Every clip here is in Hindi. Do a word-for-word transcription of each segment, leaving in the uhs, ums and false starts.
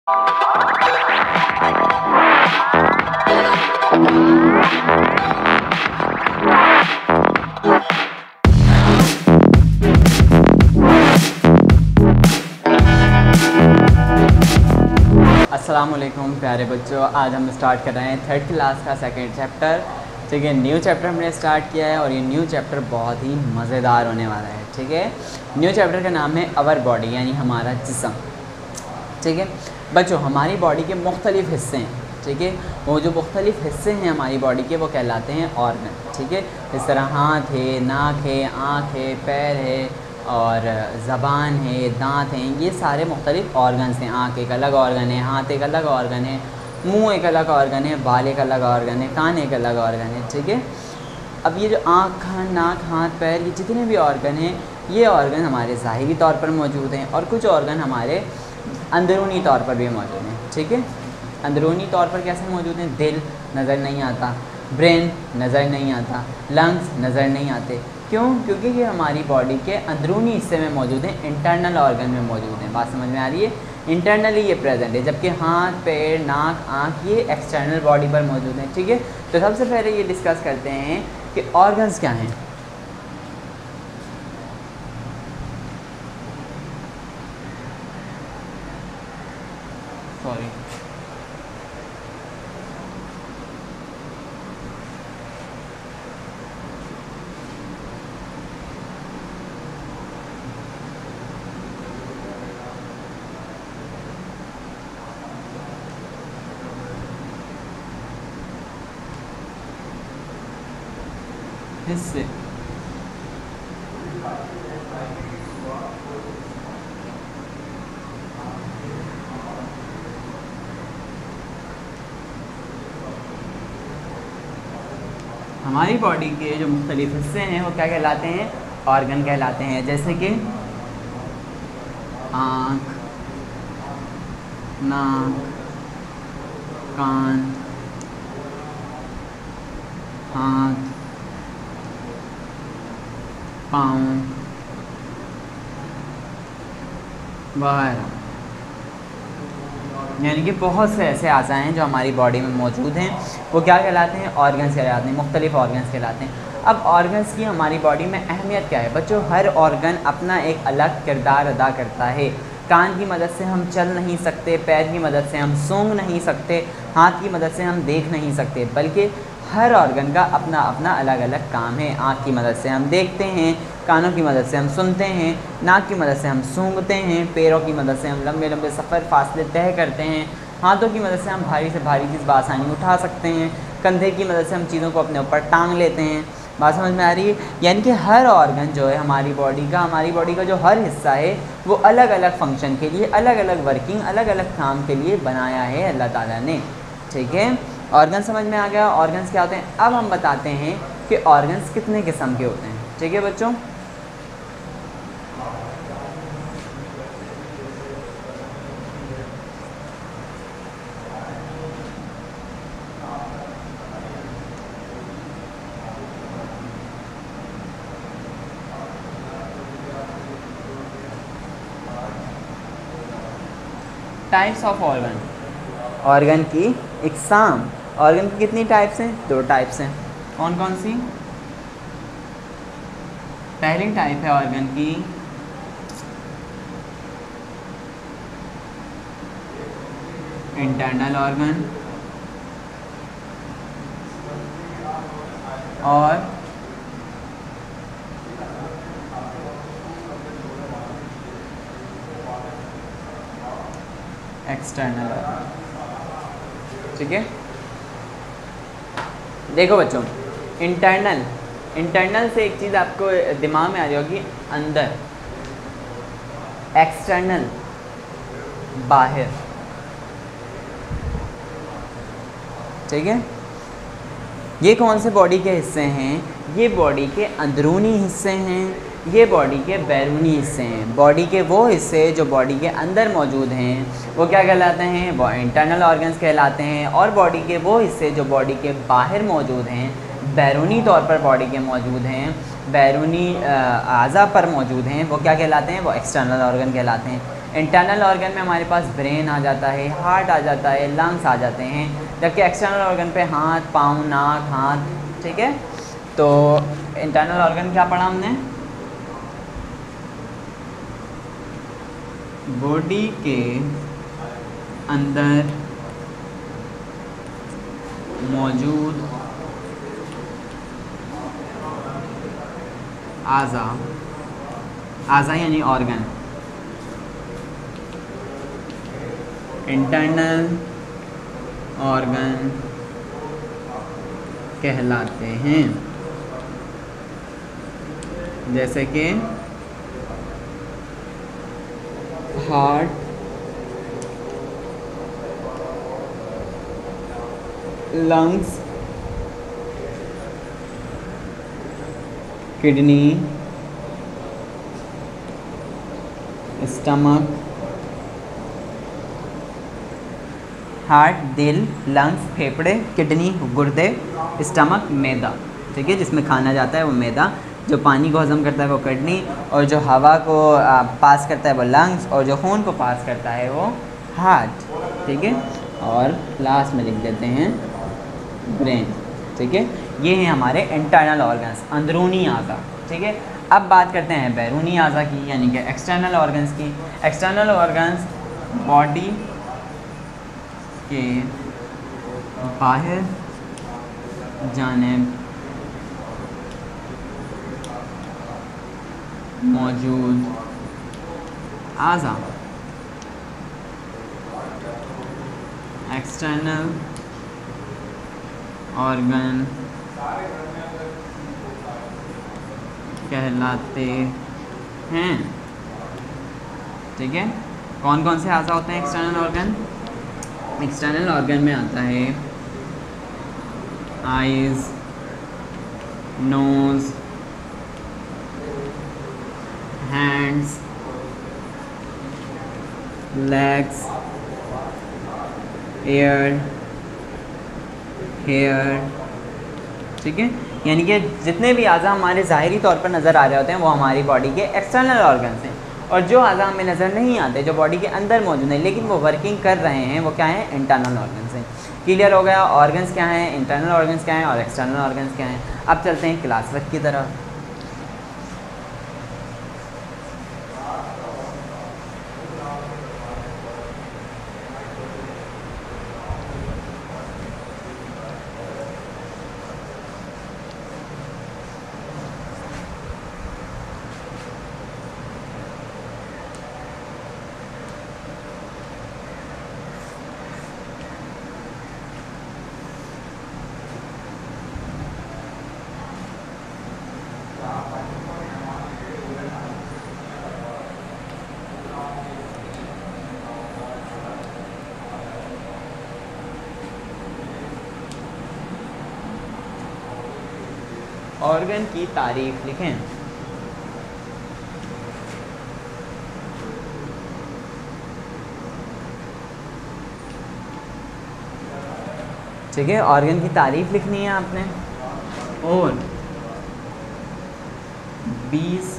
अस्सलामुअलैकुम प्यारे बच्चों, आज हम स्टार्ट कर रहे हैं थर्ड क्लास का सेकंड चैप्टर। ठीक है, न्यू चैप्टर हमने स्टार्ट किया है और ये न्यू चैप्टर बहुत ही मज़ेदार होने वाला है। ठीक है, न्यू चैप्टर का नाम है अवर बॉडी, यानी हमारा जिस्म। ठीक है बच्चों, हमारी बॉडी के मुख्तलिफ़ हिस्से हैं। ठीक है, वो जो मुख्तलिफ़ हिस्से हैं हमारी बॉडी के वो कहलाते हैं ऑर्गन। ठीक है, इस तरह हाथ है, नाक है, आँख है, पैर है और ज़बान है, दांत हैं, ये सारे मुख्तलिफ़ ऑर्गन्स हैं। आँख एक अलग ऑर्गन है, हाथ एक अलग ऑर्गन है, मुंह एक अलग ऑर्गन है, बाल एक अलग ऑर्गन है, कान एक अलग ऑर्गन है। ठीक है, अब ये जो आँख, कान, नाक, हाथ, पैर, ये जितने भी ऑर्गन हैं, ये ऑर्गन हमारे ज़ाहिरी तौर पर मौजूद हैं और कुछ ऑर्गन हमारे अंदरूनी तौर पर भी मौजूद हैं। ठीक है, अंदरूनी तौर पर कैसे मौजूद हैं? दिल नज़र नहीं आता, ब्रेन नज़र नहीं आता, लंग्स नज़र नहीं आते। क्यों? क्योंकि ये हमारी बॉडी के अंदरूनी हिस्से में मौजूद हैं, इंटरनल ऑर्गन में मौजूद हैं। बात समझ में आ रही है? इंटरनली ये प्रेजेंट है, जबकि हाथ, पैर, नाक, आँख ये एक्सटर्नल बॉडी पर मौजूद हैं। ठीक है, तो सबसे पहले ये डिस्कस करते हैं कि ऑर्गन्स क्या हैं। सॉरी हिस्से हमारी बॉडी के जो मुख्तलिफ हिस्से हैं वो क्या कहलाते हैं? ऑर्गन कहलाते हैं। जैसे कि आँख, नाक, कान, हाथ, पाँव वगैरह, यानी कि बहुत से ऐसे अज़ा हैं जो हमारी बॉडी में मौजूद हैं, वो क्या कहलाते हैं? ऑर्गन्स कहलाते हैं, मुख्तलिफ ऑर्गन्स कहलाते हैं। अब ऑर्गन्स की हमारी बॉडी में अहमियत क्या है बच्चों? हर ऑर्गन अपना एक अलग किरदार अदा करता है। कान की मदद से हम चल नहीं सकते, पैर की मदद से हम सूंघ नहीं सकते, हाथ की मदद से हम देख नहीं सकते, बल्कि हर ऑर्गन का अपना अपना अलग अलग काम है। आँख की मदद से हम देखते हैं, कानों की मदद से हम सुनते हैं, नाक की मदद से हम सूंघते हैं, पैरों की मदद से हम लंबे लंबे सफ़र फासले तय करते हैं, हाथों की मदद से हम भारी से भारी चीज़ बआसानी उठा सकते हैं, कंधे की मदद से हम चीज़ों को अपने ऊपर टांग लेते हैं। बात समझ में आ रही है? यानी कि हर ऑर्गन जो है हमारी बॉडी का, हमारी बॉडी का जो हर हिस्सा है वो अलग अलग फंक्शन के लिए, अलग अलग वर्किंग, अलग अलग काम के लिए बनाया है अल्लाह ताला ने। ठीक है, ऑर्गन समझ में आ गया। ऑर्गन्स क्या होते हैं? अब हम बताते हैं कि ऑर्गन्स कितने किस्म के होते हैं। ठीक है बच्चों, टाइप्स ऑफ ऑर्गन, ऑर्गन की इकसाम। ऑर्गन की कितनी टाइप्स हैं? दो टाइप्स हैं। कौन कौन सी? पहली टाइप है ऑर्गन की इंटरनल ऑर्गन और एक्सटर्नल ऑर्गन। ठीक है, देखो बच्चों, इंटरनल इंटरनल से एक चीज़ आपको दिमाग में आ जाएगी, अंदर, एक्सटर्नल बाहर। ठीक है, ये कौन से बॉडी के हिस्से हैं? ये बॉडी के अंदरूनी हिस्से हैं, ये बॉडी के बैरूनी हिस्से हैं। बॉडी के वो हिस्से जो बॉडी के अंदर मौजूद हैं वो क्या कहलाते हैं? वो इंटरनल ऑर्गन्स कहलाते हैं। और बॉडी के वो हिस्से जो बॉडी के बाहर मौजूद हैं, बैरूनी तौर पर बॉडी के मौजूद हैं, बैरूनी आज़ा पर मौजूद हैं, वो क्या कहलाते हैं? वो एक्सटर्नल ऑर्गन कहलाते हैं। इंटरनल ऑर्गन में हमारे पास ब्रेन आ जाता है, हार्ट आ जाता है, लंग्स आ जाते हैं, जबकि एक्सटर्नल ऑर्गन पे हाथ, पाँव, नाक, हाथ, ठीक है। तो इंटरनल ऑर्गन क्या पढ़ा हमने, बॉडी के अंदर मौजूद आज़ा, आज़ा यानी ऑर्गन, इंटरनल ऑर्गन कहलाते हैं, जैसे कि heart, lungs, kidney, stomach, heart, दिल, लंग्स, फेफड़े, किडनी, गुर्दे, स्टमक, मैदा, ठीक है, जिसमें खाना जाता है वो मैदा, जो पानी को हजम करता है वो किडनी, और जो हवा को आ, पास करता है वो लंग्स, और जो खून को पास करता है वो हार्ट, ठीक है। और लास्ट में लिख देते हैं ब्रेन, ठीक है। ये हैं हमारे इंटरनल ऑर्गन्स, अंदरूनी आज़ा, ठीक है। अब बात करते हैं बैरूनी आज़ा की, यानी कि एक्सटर्नल ऑर्गन्स की। एक्सटर्नल ऑर्गन्स बॉडी के बाहर जानिब मौजूद आज़ा, एक्सटर्नल ऑर्गन कहलाते हैं, ठीक है। कौन कौन से आज़ा होते हैं एक्सटर्नल ऑर्गन? एक्सटर्नल ऑर्गन में आता है eyes, nose, hands, legs, ear, hair, ठीक है। यानी कि जितने भी आज़ा हमारे ज़ाहिरी तौर पर नज़र आ रहे होते हैं वो हमारी बॉडी के एक्सटर्नल ऑर्गन्स हैं, और जो आज़ा हमें नज़र नहीं आते, जो बॉडी के अंदर मौजूद हैं लेकिन वो वर्किंग कर रहे हैं, वो क्या हैं? इंटरनल ऑर्गन्स हैं। क्लियर हो गया? ऑर्गन्स क्या हैं, इंटरनल ऑर्गन्स क्या हैं और एक्सटर्नल ऑर्गन्स क्या हैं। अब चलते हैं क्लास वर्क की तरफ। ऑर्गन की तारीफ लिखें। ठीक है, ऑर्गन की तारीफ लिखनी है आपने। और बीस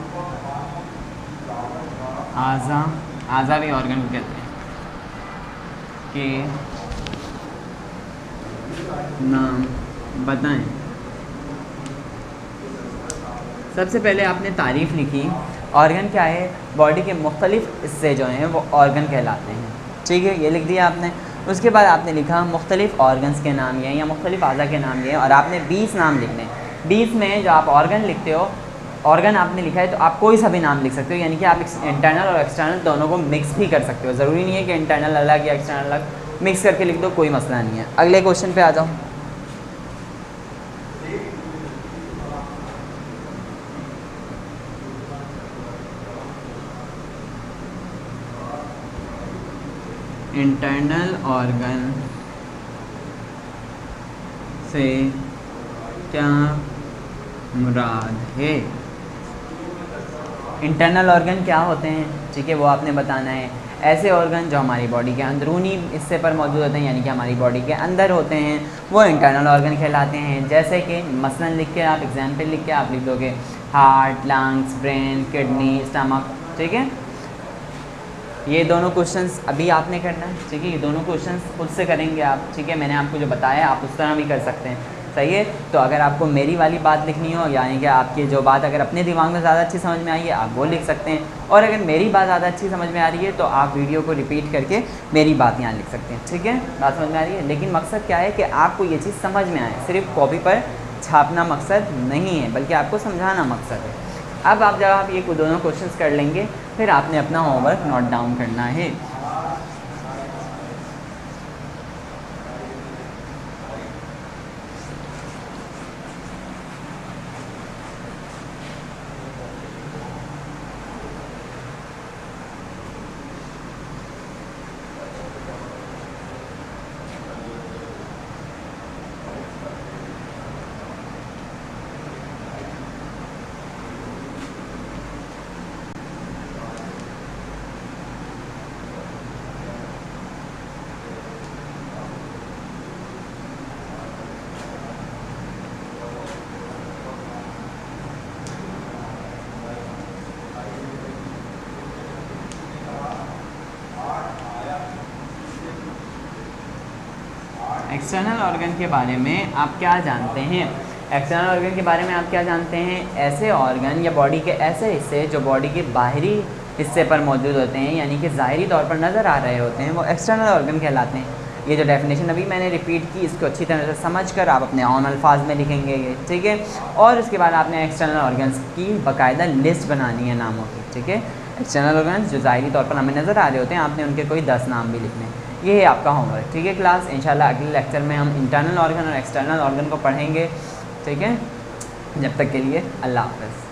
आज़ा, आज़ा भी ऑर्गन को कहते हैं, के नाम बताएं। सबसे पहले आपने तारीफ़ लिखी। ऑर्गन क्या है? बॉडी के मुख्तलिफ हिस्से जो हैं वो ऑर्गन कहलाते हैं, ठीक है, ये लिख दिया आपने। उसके बाद आपने लिखा मुख्तलिफ ऑर्गन्स के नाम ये हैं या मुख्तलिफ आज़ा के नाम ये हैं, और आपने बीस नाम लिखने। बीस में जो आप ऑर्गन लिखते हो, ऑर्गन आपने लिखा है तो आप कोई सा भी नाम लिख सकते हो, यानी कि आप इंटरनल और एक्सटर्नल दोनों को मिक्स भी कर सकते हो। ज़रूरी नहीं है कि इंटरनल अलग या एक्सटर्नल अलग, मिक्स करके लिख दो, कोई मसला नहीं है। अगले क्वेश्चन पे आ जाओ। इंटरनल ऑर्गन से क्या मुराद है? इंटरनल ऑर्गन क्या होते हैं, ठीक है, वो आपने बताना है। ऐसे ऑर्गन जो हमारी बॉडी के अंदरूनी हिस्से पर मौजूद होते हैं, यानी कि हमारी बॉडी के अंदर होते हैं, वो इंटरनल ऑर्गन कहलाते हैं। जैसे कि मसलन लिख के आप एग्जाम्पल लिख के आप लिख दोगे heart, lungs, brain, kidney, stomach, ठीक है। ये दोनों क्वेश्चंस अभी आपने करना है, ठीक है। ये दोनों क्वेश्चंस खुद से करेंगे आप, ठीक है। मैंने आपको जो बताया आप उस तरह भी कर सकते हैं, सही है। तो अगर आपको मेरी वाली बात लिखनी हो, यानी कि आपकी जो बात अगर अपने दिमाग में ज़्यादा अच्छी समझ में आई है आप वो लिख सकते हैं, और अगर मेरी बात ज़्यादा अच्छी समझ में आ रही है तो आप वीडियो को रिपीट करके मेरी बात यहाँ लिख सकते हैं, ठीक है। बात समझ में आ रही है। लेकिन मकसद क्या है कि आपको ये चीज़ समझ में आए, सिर्फ कॉपी पर छापना मकसद नहीं है, बल्कि आपको समझाना मकसद है। अब आप जब आप ये दोनों क्वेश्चंस कर लेंगे, फिर आपने अपना होमवर्क नोट डाउन करना है। एक्सटर्नल ऑर्गन के बारे में आप क्या जानते हैं? एक्सटर्नल ऑर्गन के बारे में आप क्या जानते हैं? ऐसे ऑर्गन या बॉडी के ऐसे हिस्से जो बॉडी के बाहरी हिस्से पर मौजूद होते हैं, यानी कि ज़ाहिरी तौर पर नज़र आ रहे होते हैं, वो एक्सटर्नल ऑर्गन कहलाते हैं। ये जो डेफिनेशन अभी मैंने रिपीट की, इसको अच्छी तरह से समझकर आप अपने ऑन अल्फाज में लिखेंगे ये, ठीक है। और उसके बाद आपने एक्सटर्नल ऑर्गन्स की बाकायदा लिस्ट बनानी है नामों की, ठीक है। एक्सटर्नल ऑर्गन्स जो ज़ाहिरी तौर पर हमें नज़र आ रहे होते हैं, आपने उनके कोई दस नाम भी लिखने हैं। ये है आपका होमवर्क, ठीक है क्लास। इंशाल्लाह अगले लेक्चर में हम इंटरनल ऑर्गन और एक्सटर्नल ऑर्गन को पढ़ेंगे, ठीक है। जब तक के लिए अल्लाह हाफ़िज़।